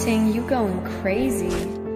Ting, you going crazy.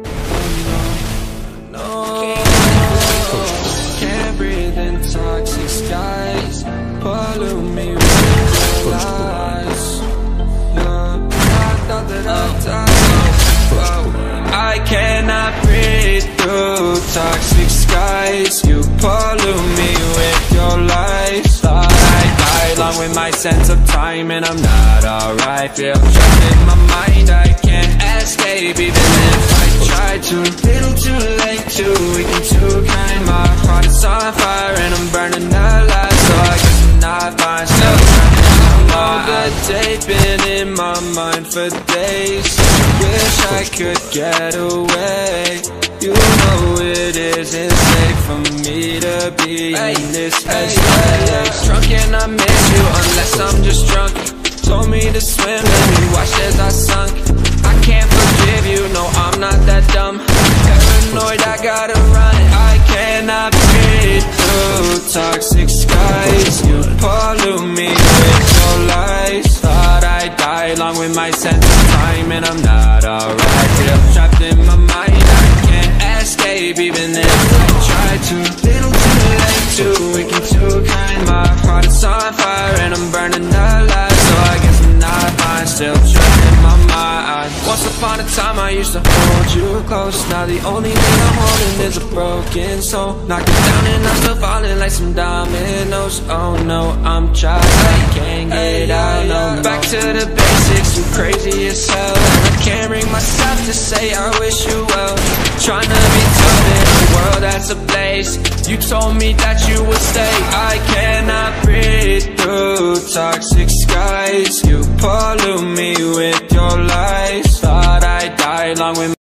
No, can't breathe in toxic skies. Pollute me with your lies. No, I thought that I'd die. I cannot breathe through toxic skies. You pollute me with your lies. Thought I'd die along with my sense of time, and I'm not alright. Feel trapped in my mind, I can't escape. Even if I try to, little too late, too weak and too kind. My heart is on fire and I'm burning alive. So I guess I'm not fine, still trying. All the day been in my mind for days. Wish I could get away. You know it isn't safe for me to be in this headspace. Drunk and I miss you unless I'm just drunk. Told me to swim and we watched as I sunk. I can't forgive you, no I'm not that dumb. Paranoid, I gotta run. I cannot breathe through toxic skies. You pollute me with your lies. Thought I'd die along with my sense of time, and I'm not alright. Feel trapped in my mind, I can't escape. Even if I try to, little too late, too weak and too kind. My heart is on fire and I'm burning alive. So I guess I'm not fine, still trapped in my mind. Once upon a time I used to hold you close. Now the only thing I'm holding is a broken soul. Knocking down and I'm still falling like some dominoes. Oh no, I'm trapped, I can't get out, no. Back to the basics, I'm crazy as hell, and I can't bring myself to say I wish you well. Trying to be tough in a world that's ablaze. You told me that you would stay. I cannot breathe through toxic skies. You pollute me with your lies. Thought I'd die along with